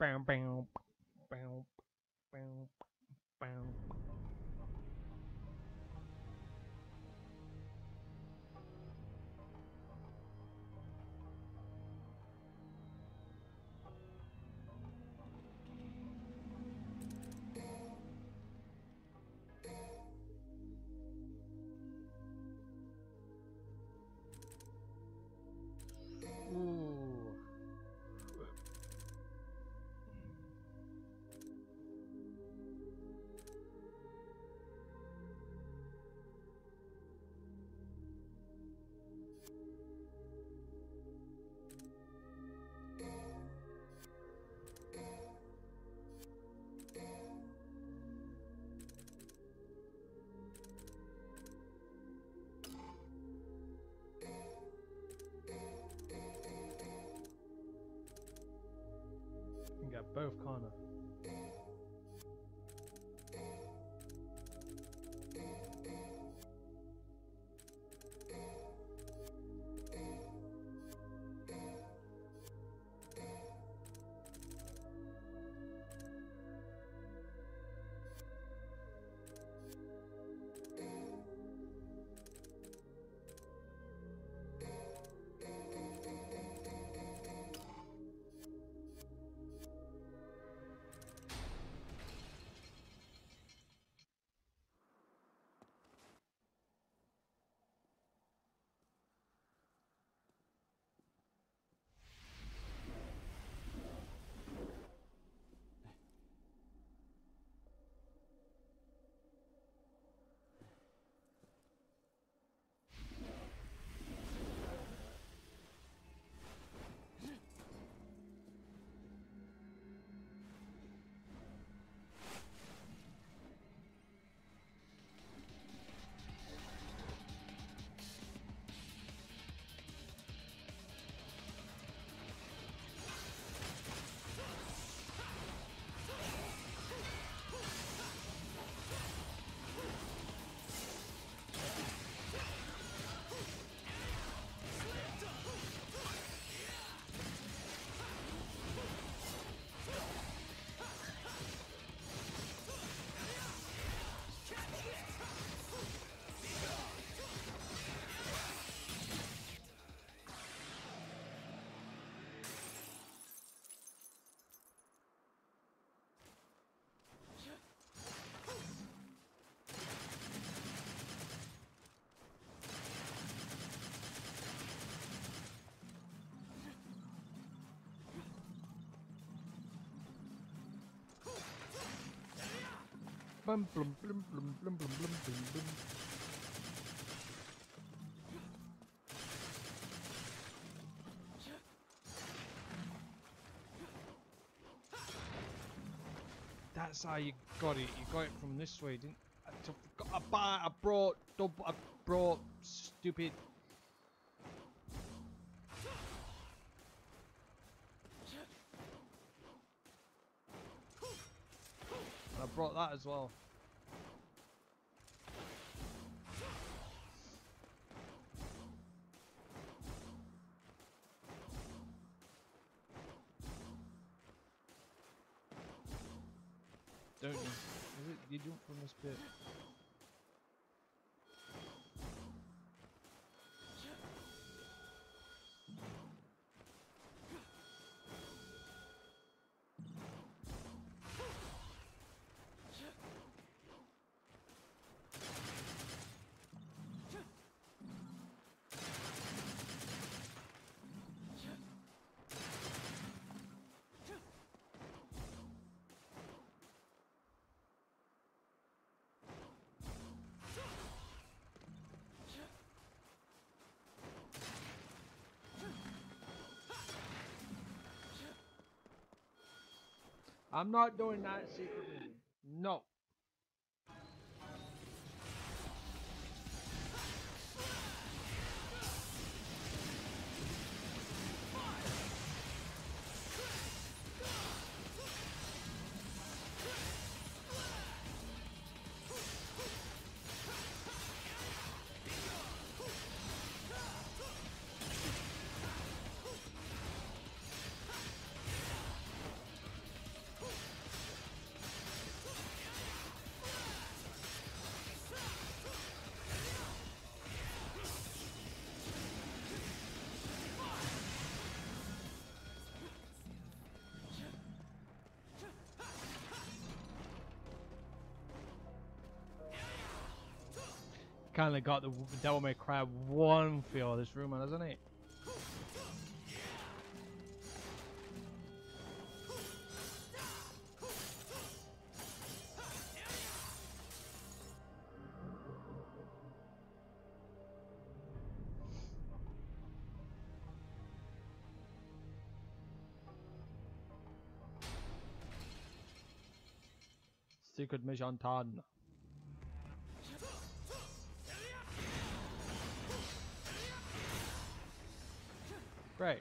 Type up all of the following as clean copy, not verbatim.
Bow, bow, bow, bow, bow. Ooh. You got both, kinda. Blum, blum, blum, blum, blum, blum, blum, blum, blum. That's how you got it. You got it from this way, didn't? I brought stupid. I brought that as well. Don't you? Is it you jump from this bit? I'm not doing that secret mission. No. kind of got the Devil May Cry 1 feel, this room, hasn't it? Secret Mission done. Great.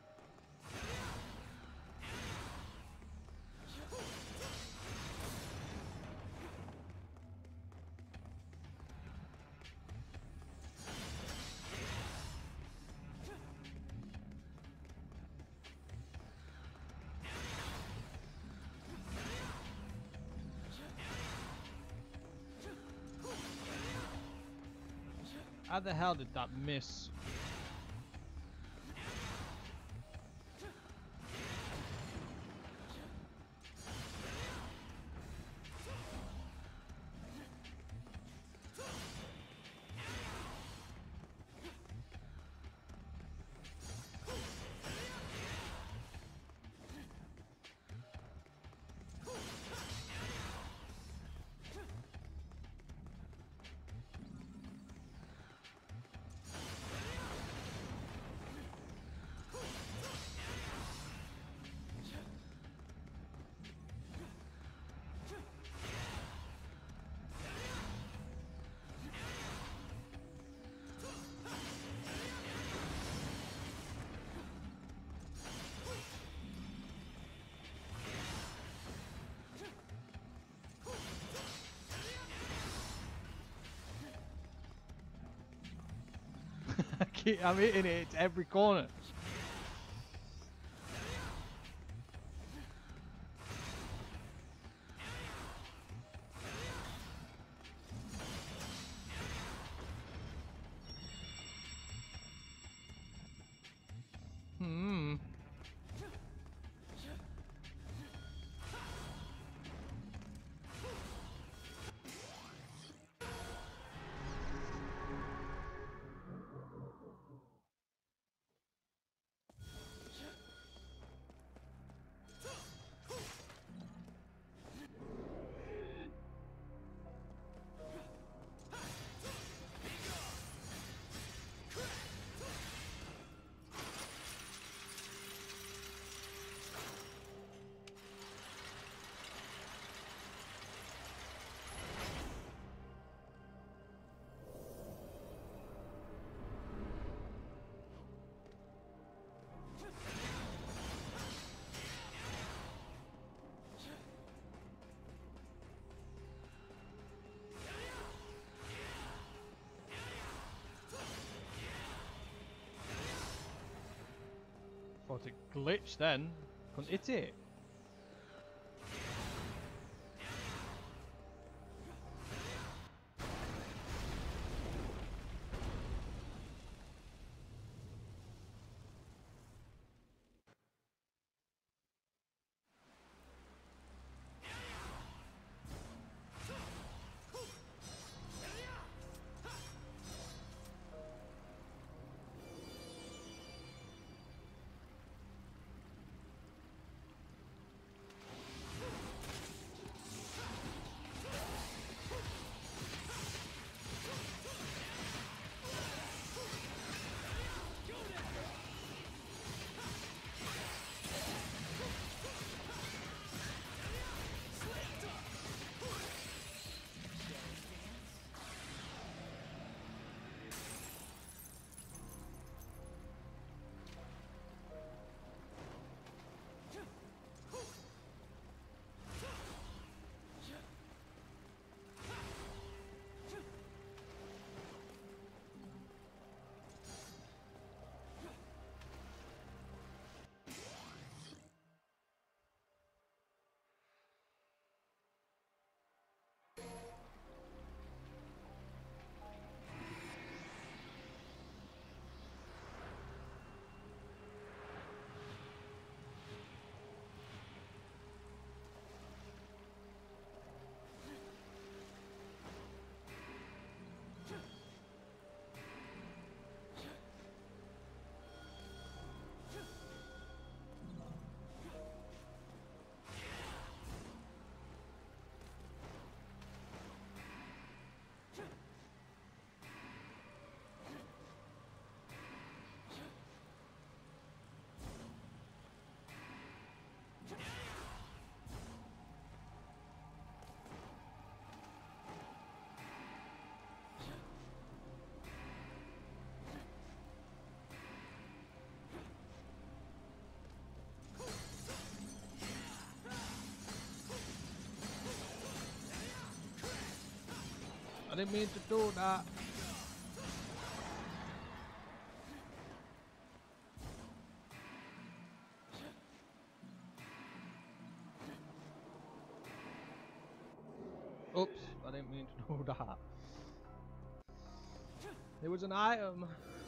How the hell did that miss? I'm hitting it to every corner. Hmm. Thought it glitched then. Couldn't hit it. didn't mean to do that. Oops, I didn't mean to do that. It was an item.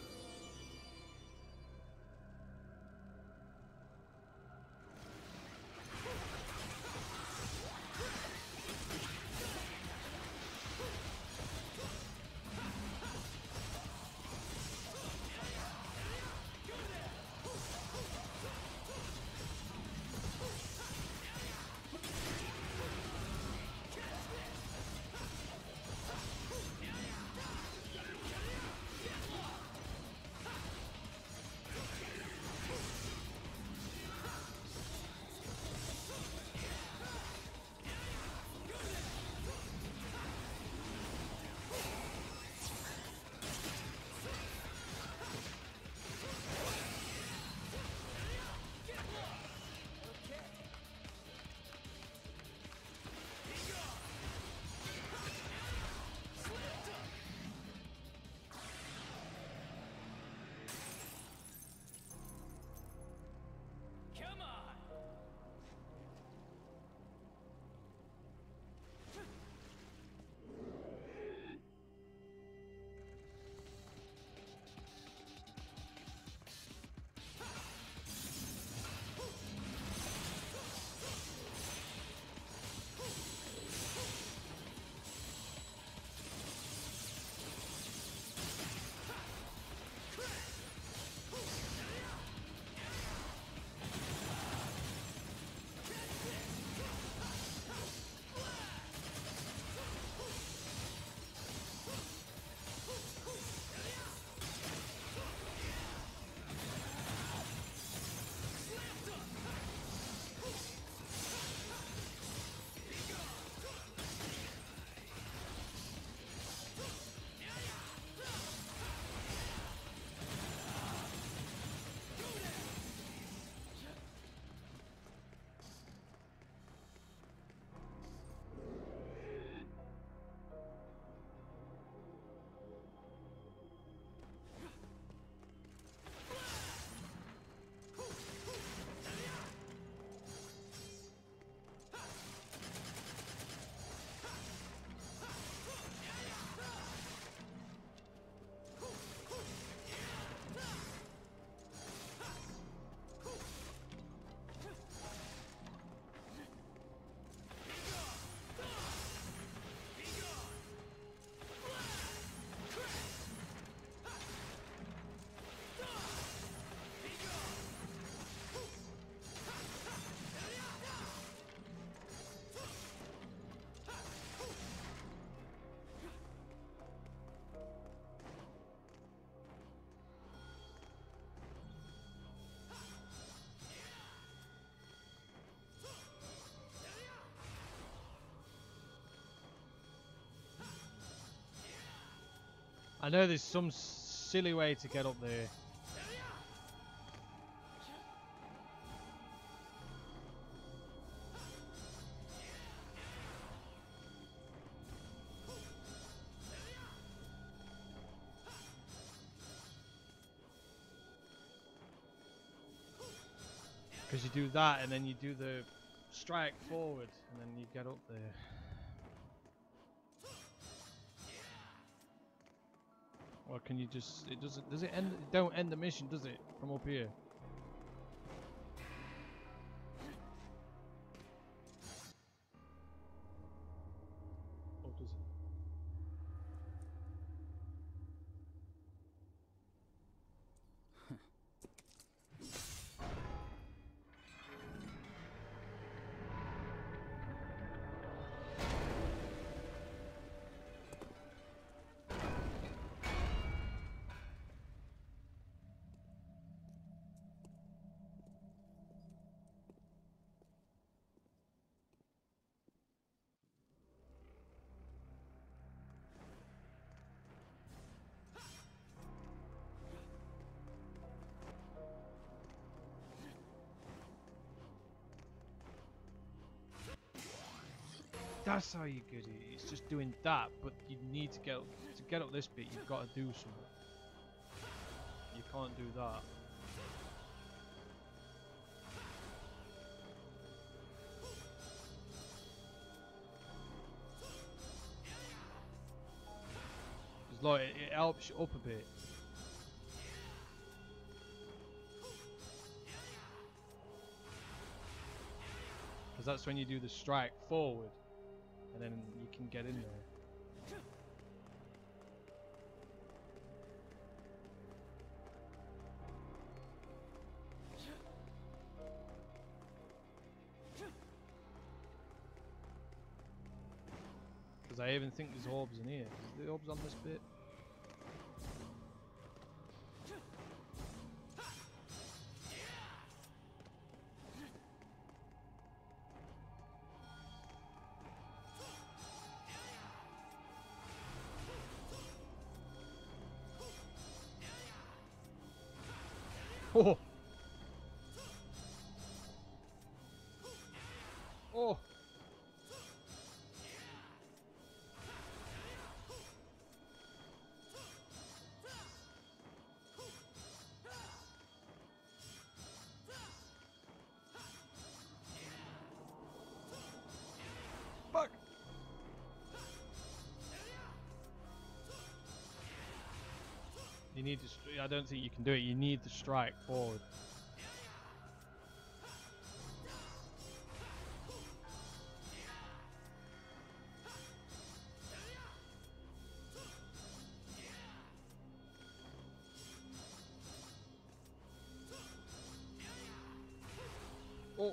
I know there's some silly way to get up there. Because you do that and then you do the strike forward and then you get up there. Or can you just, it doesn't, does it end, it don't end the mission, does it, from up here? Or does it? That's how you get it. It's just doing that, but you need to get up this bit. You've got to do something. You can't do that. It's like it helps you up a bit. Because that's when you do the strike forward, and then you can get in there. Because I even think there's orbs in here. Is there orbs on this bit? Oh! Oh! Fuck! You need to. I don't think you can do it. You need to strike forward. Oh!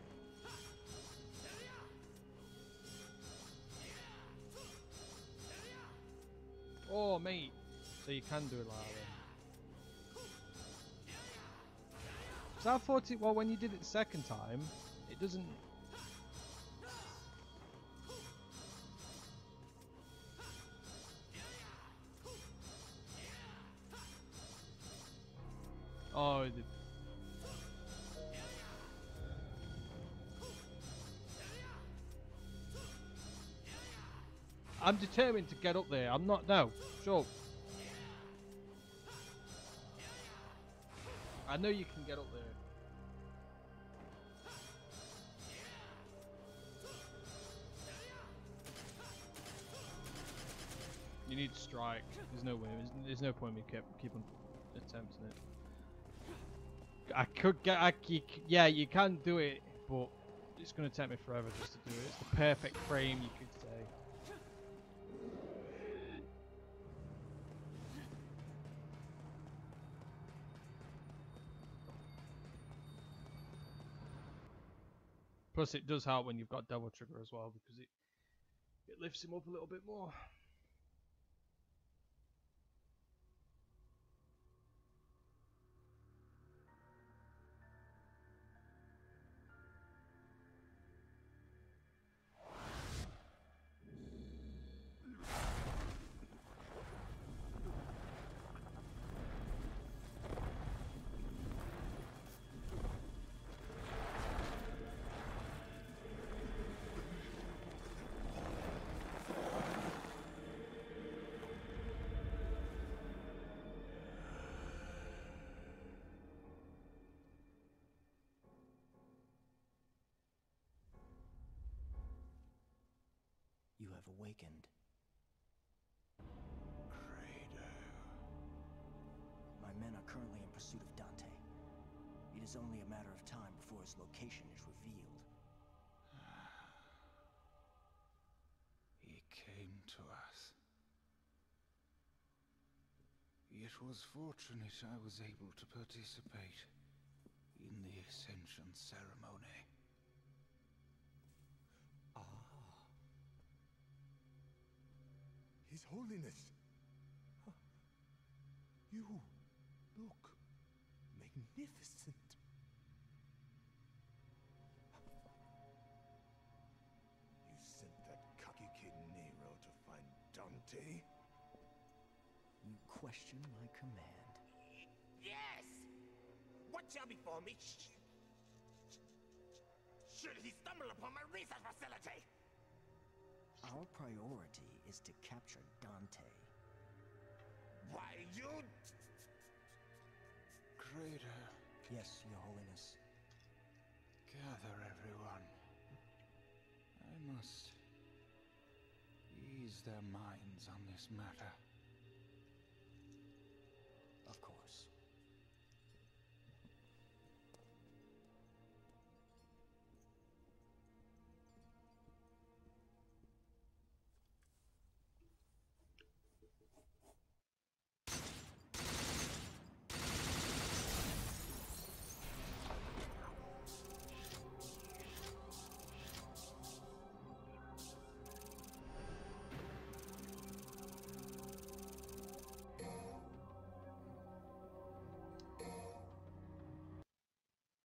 Oh, mate. So you can do it like that. So I thought it. Well, when you did it the second time, it doesn't. Oh, it did. I'm determined to get up there. I'm not now. Sure. I know you can get up there. You need to strike. There's no way. There's no point in me keep on attempting it. I could get. Yeah, you can do it, but it's going to take me forever just to do it. It's the perfect frame, you could say. Plus, it does help when you've got Devil Trigger as well, because it lifts him up a little bit more. You have awakened. Credo. My men are currently in pursuit of Dante. It is only a matter of time before his location is revealed. He came to us. It was fortunate I was able to participate in the Ascension ceremony. His Holiness! You look magnificent. You sent that cocky kid Nero to find Dante? You question my command. Yes! What shall befall me? Should he stumble upon my research facility? Our priority is to capture Dante. Why, you... Crater, Yes, Your Holiness. gather everyone. I must ease their minds on this matter.